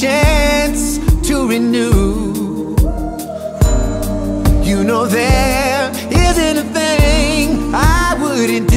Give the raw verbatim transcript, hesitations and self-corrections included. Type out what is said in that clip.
chance to renew. You know there isn't a thing I wouldn't